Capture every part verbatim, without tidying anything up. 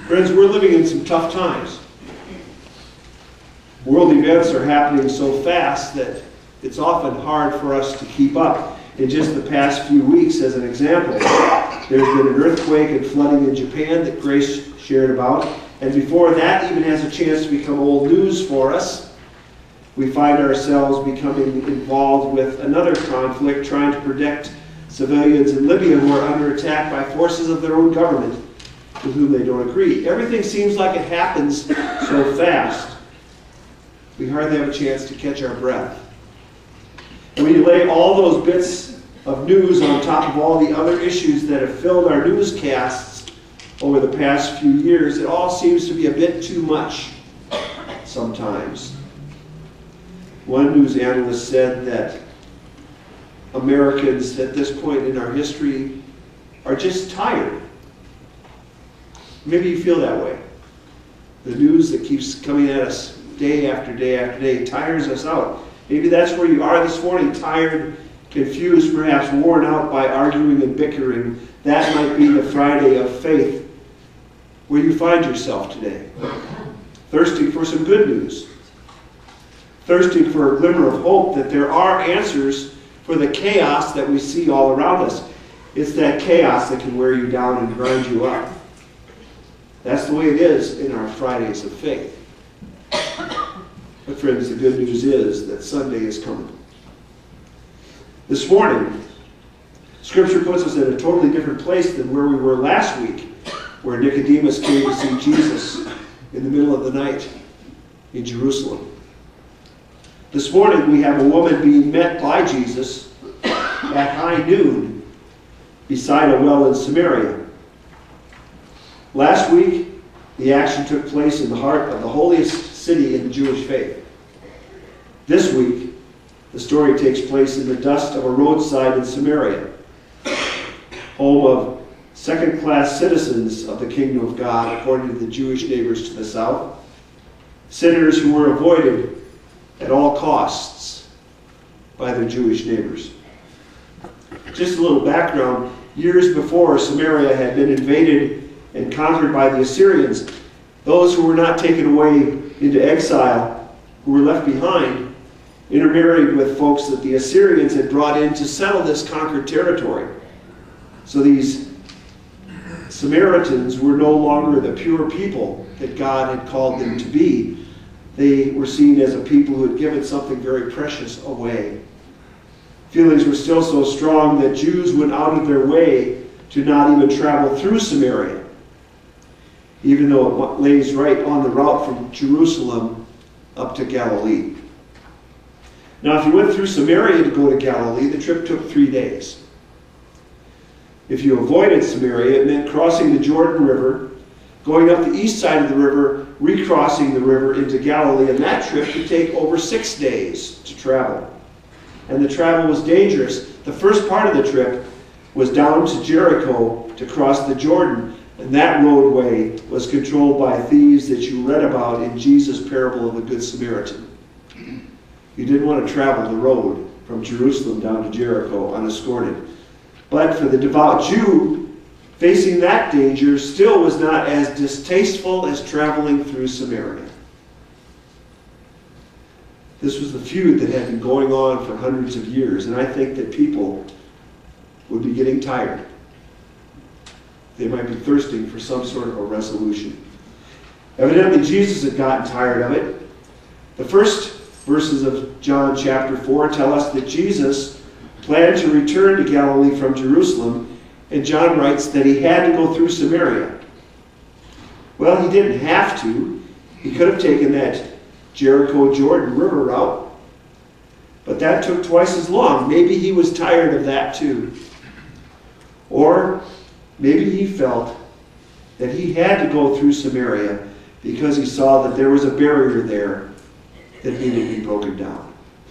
Friends, we're living in some tough times. World events are happening so fast that it's often hard for us to keep up. In just the past few weeks, as an example, there's been an earthquake and flooding in Japan that Grace shared about. And before that even has a chance to become old news for us, we find ourselves becoming involved with another conflict, trying to protect civilians in Libya who are under attack by forces of their own government with whom they don't agree. Everything seems like it happens so fast, we hardly have a chance to catch our breath. And when you lay all those bits of news on top of all the other issues that have filled our newscasts over the past few years, it all seems to be a bit too much sometimes. One news analyst said that Americans at this point in our history are just tired. Maybe you feel that way. The news that keeps coming at us day after day after day tires us out. Maybe that's where you are this morning, tired, confused, perhaps worn out by arguing and bickering. That might be the Friday of faith where you find yourself today. Thirsting for some good news. Thirsting for a glimmer of hope that there are answers for the chaos that we see all around us. It's that chaos that can wear you down and grind you up. That's the way it is in our Fridays of faith. But friends, the good news is that Sunday is coming. This morning, Scripture puts us in a totally different place than where we were last week, where Nicodemus came to see Jesus in the middle of the night in Jerusalem. This morning, we have a woman being met by Jesus at high noon beside a well in Samaria. Last week, the action took place in the heart of the holiest city in the Jewish faith. This week, the story takes place in the dust of a roadside in Samaria, home of second-class citizens of the kingdom of God, according to the Jewish neighbors to the south, sinners who were avoided at all costs by their Jewish neighbors. Just a little background. Years before, Samaria had been invaded and conquered by the Assyrians. Those who were not taken away into exile, who were left behind, intermarried with folks that the Assyrians had brought in to settle this conquered territory. So these Samaritans were no longer the pure people that God had called them to be. They were seen as a people who had given something very precious away. Feelings were still so strong that Jews went out of their way to not even travel through Samaria, even though it lays right on the route from Jerusalem up to Galilee. Now, if you went through Samaria to go to Galilee, the trip took three days. If you avoided Samaria, it meant crossing the Jordan River, going up the east side of the river, recrossing the river into Galilee, and that trip could take over six days to travel. And the travel was dangerous. The first part of the trip was down to Jericho to cross the Jordan, and that roadway was controlled by thieves that you read about in Jesus' parable of the Good Samaritan. You didn't want to travel the road from Jerusalem down to Jericho unescorted. But for the devout Jew, facing that danger still was not as distasteful as traveling through Samaria. This was the feud that had been going on for hundreds of years, and I think that people would be getting tired. They might be thirsting for some sort of a resolution. Evidently, Jesus had gotten tired of it. The first verses of John chapter four tell us that Jesus planned to return to Galilee from Jerusalem, and John writes that he had to go through Samaria. Well, he didn't have to. He could have taken that Jericho-Jordan River route, but that took twice as long. Maybe he was tired of that too. Or maybe he felt that he had to go through Samaria because he saw that there was a barrier there that needed to be broken down.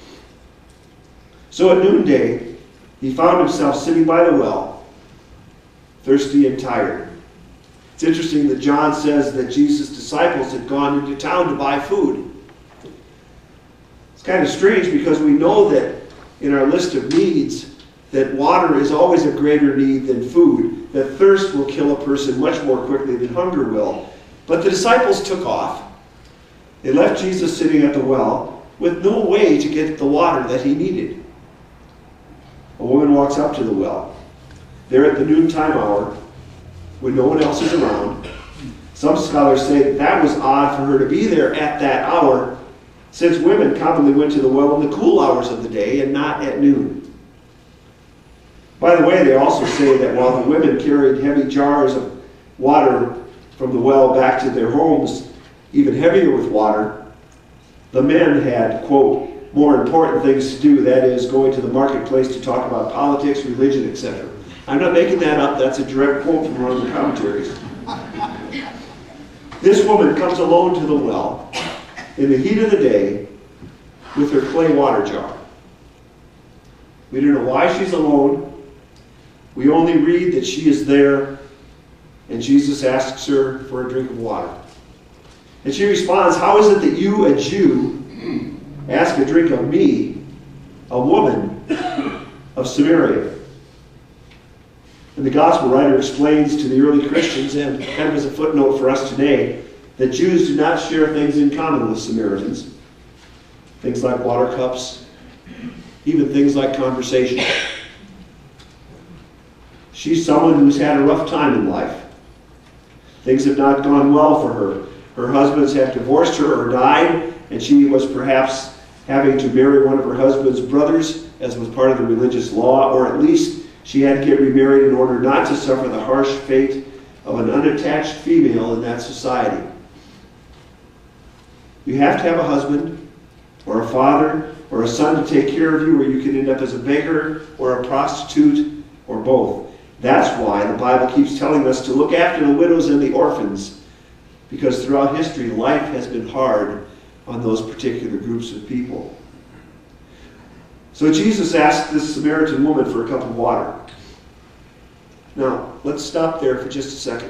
So at noonday, he found himself sitting by the well, thirsty and tired. It's interesting that John says that Jesus' disciples had gone into town to buy food. It's kind of strange because we know that in our list of needs that water is always a greater need than food, that thirst will kill a person much more quickly than hunger will. But the disciples took off. They left Jesus sitting at the well with no way to get the water that he needed. A woman walks up to the well. They're at the noontime hour when no one else is around. Some scholars say that, that was odd for her to be there at that hour, since women commonly went to the well in the cool hours of the day and not at noon. By the way, they also say that while the women carried heavy jars of water from the well back to their homes, even heavier with water, the men had, quote, more important things to do, that is, going to the marketplace to talk about politics, religion, et cetera. I'm not making that up. That's a direct quote from one of the commentaries. This woman comes alone to the well in the heat of the day with her clay water jar. We don't know why she's alone. We only read that she is there, and Jesus asks her for a drink of water. And she responds, "How is it that you, a Jew, ask a drink of me, a woman of Samaria?" And the gospel writer explains to the early Christians, and kind of as a footnote for us today, that Jews do not share things in common with Samaritans. Things like water cups, even things like conversation. She's someone who's had a rough time in life. Things have not gone well for her. Her husbands have divorced her or died, and she was perhaps having to marry one of her husband's brothers, as was part of the religious law, or at least she had to get remarried in order not to suffer the harsh fate of an unattached female in that society. You have to have a husband, or a father, or a son to take care of you, or you can end up as a beggar, or a prostitute, or both. That's why the Bible keeps telling us to look after the widows and the orphans, because throughout history, life has been hard on those particular groups of people. So Jesus asked this Samaritan woman for a cup of water. Now, let's stop there for just a second.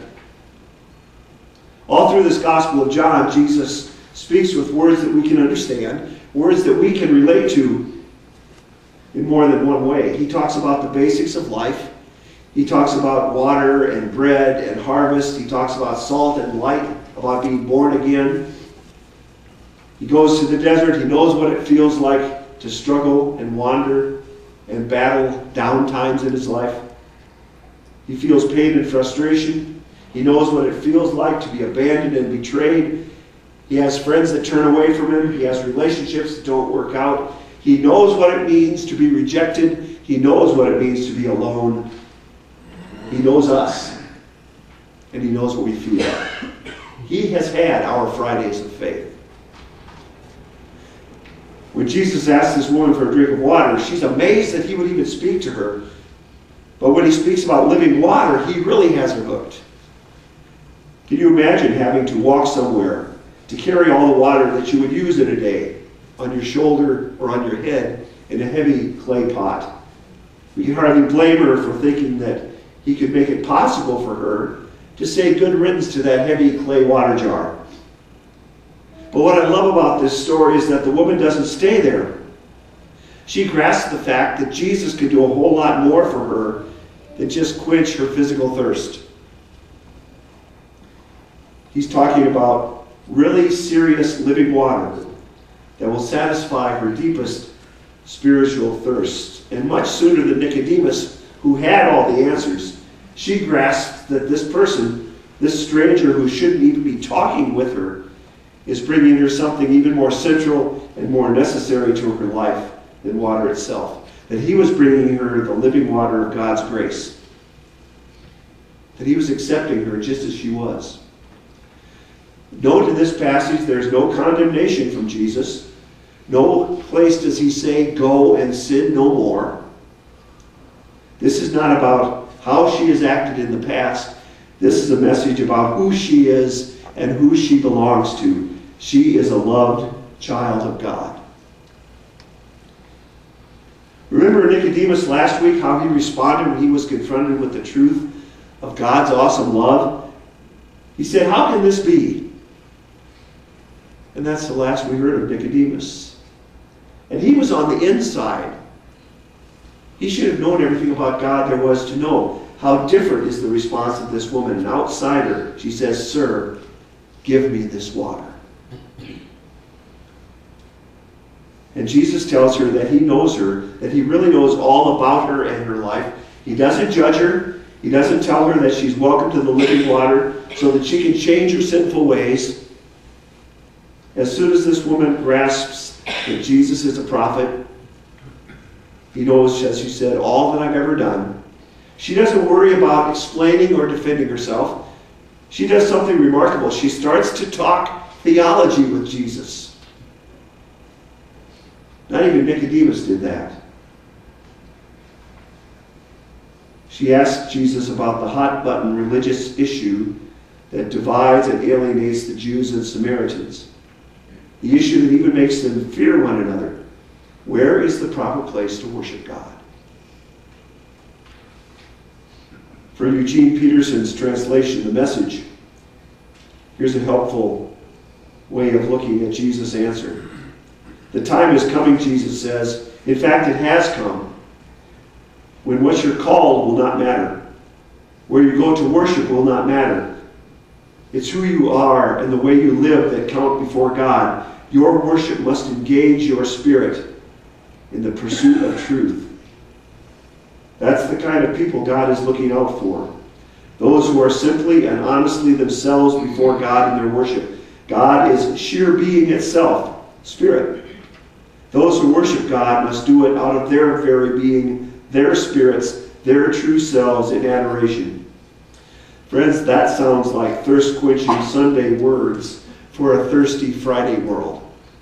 All through this Gospel of John, Jesus speaks with words that we can understand, words that we can relate to in more than one way. He talks about the basics of life. He talks about water and bread and harvest. He talks about salt and light, about being born again. He goes to the desert. He knows what it feels like to struggle and wander and battle down times in his life. He feels pain and frustration. He knows what it feels like to be abandoned and betrayed. He has friends that turn away from him. He has relationships that don't work out. He knows what it means to be rejected. He knows what it means to be alone. He knows us, and he knows what we feel. He has had our Fridays of faith. When Jesus asked this woman for a drink of water, she's amazed that he would even speak to her. But when he speaks about living water, he really has her hooked. Can you imagine having to walk somewhere to carry all the water that you would use in a day on your shoulder or on your head in a heavy clay pot? We can hardly blame her for thinking that he could make it possible for her to say good riddance to that heavy clay water jar. But what I love about this story is that the woman doesn't stay there. She grasps the fact that Jesus could do a whole lot more for her than just quench her physical thirst. He's talking about really serious living water that will satisfy her deepest spiritual thirst. And much sooner than Nicodemus, who had all the answers, she grasped that this person, this stranger who shouldn't even be talking with her, is bringing her something even more central and more necessary to her life than water itself. That he was bringing her the living water of God's grace. That he was accepting her just as she was. Note in this passage, there's no condemnation from Jesus. No place does he say, go and sin no more. This is not about how she has acted in the past. This is a message about who she is and who she belongs to. She is a loved child of God. Remember Nicodemus last week, how he responded when he was confronted with the truth of God's awesome love? He said, how can this be? And that's the last we heard of Nicodemus. And he was on the inside. He should have known everything about God there was to know. How different is the response of this woman, an outsider. She says, sir, give me this water. And Jesus tells her that he knows her, that he really knows all about her and her life. He doesn't judge her. He doesn't tell her that she's welcome to the living water so that she can change her sinful ways. As soon as this woman grasps that Jesus is a prophet, he knows, as she said, all that I've ever done. She doesn't worry about explaining or defending herself. She does something remarkable. She starts to talk theology with Jesus. Not even Nicodemus did that. She asked Jesus about the hot-button religious issue that divides and alienates the Jews and Samaritans. The issue that even makes them fear one another. Where is the proper place to worship God? From Eugene Peterson's translation, The Message, here's a helpful way of looking at Jesus' answer. The time is coming, Jesus says. In fact, it has come, when what you're called will not matter. Where you go to worship will not matter. It's who you are and the way you live that count before God. Your worship must engage your spirit in the pursuit of truth. That's the kind of people God is looking out for. Those who are simply and honestly themselves before God in their worship. God is sheer being itself, spirit. Those who worship God must do it out of their very being, their spirits, their true selves in adoration. Friends, that sounds like thirst-quenching Sunday words for a thirsty Friday world.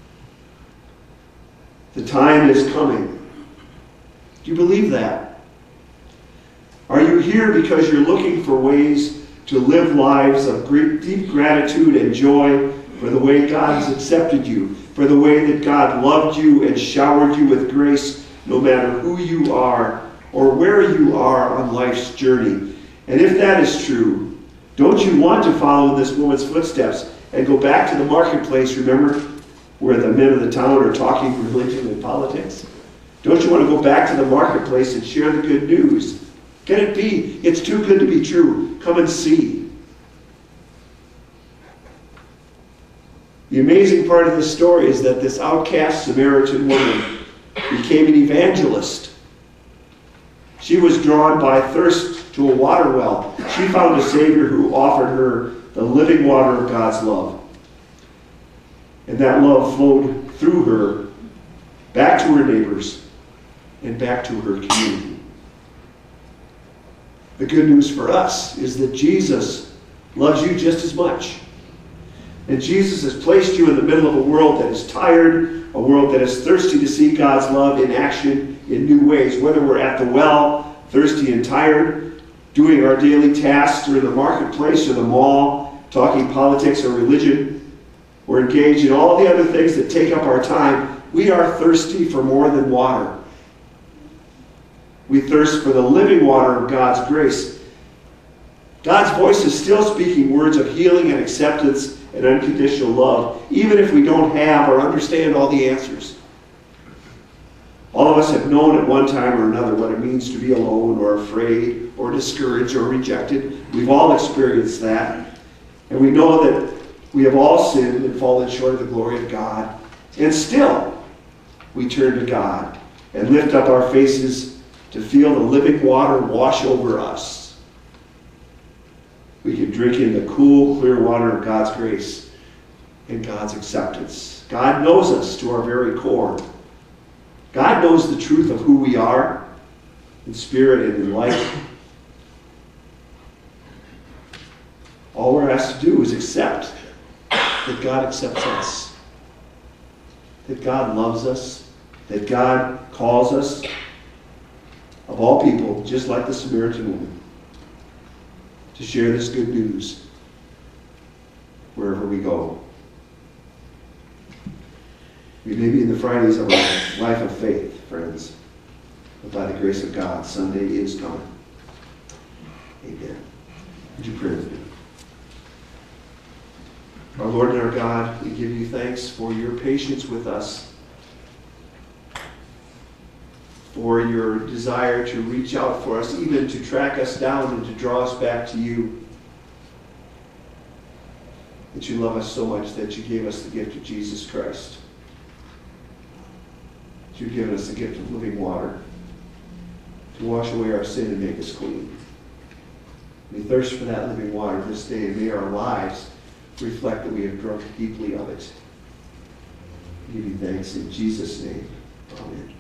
The time is coming. Do you believe that? Are you here because you're looking for ways to live lives of great, deep gratitude and joy for the way God has accepted you, for the way that God loved you and showered you with grace, no matter who you are or where you are on life's journey? And if that is true, don't you want to follow this woman's footsteps and go back to the marketplace, remember, where the men of the town are talking religion and politics? Don't you want to go back to the marketplace and share the good news? Can it be? It's too good to be true. Come and see. The amazing part of this story is that this outcast Samaritan woman became an evangelist. She was drawn by thirst to a water well. She found a Savior who offered her the living water of God's love. And that love flowed through her back to her neighbors and back to her community. The good news for us is that Jesus loves you just as much. And Jesus has placed you in the middle of a world that is tired, a world that is thirsty to see God's love in action in new ways. Whether we're at the well, thirsty and tired, doing our daily tasks, or in the marketplace or the mall, talking politics or religion, or engaged in all the other things that take up our time, we are thirsty for more than water. We thirst for the living water of God's grace. God's voice is still speaking words of healing and acceptance and unconditional love, even if we don't have or understand all the answers. All of us have known at one time or another what it means to be alone or afraid or discouraged or rejected. We've all experienced that. And we know that we have all sinned and fallen short of the glory of God. And still, we turn to God and lift up our faces to feel the living water wash over us. We can drink in the cool, clear water of God's grace and God's acceptance. God knows us to our very core. God knows the truth of who we are in spirit and in life. All we're asked to do is accept that God accepts us, that God loves us, that God calls us, of all people, just like the Samaritan woman, to share this good news wherever we go. We may be in the Fridays of our life of faith, friends, but by the grace of God, Sunday is coming. Amen. Would you pray with me? Our Lord and our God, we give you thanks for your patience with us, for your desire to reach out for us, even to track us down and to draw us back to you. that you love us so much that you gave us the gift of Jesus Christ. That you've given us the gift of living water to wash away our sin and make us clean. We thirst for that living water this day, and may our lives reflect that we have drunk deeply of it. We give you thanks in Jesus' name. Amen.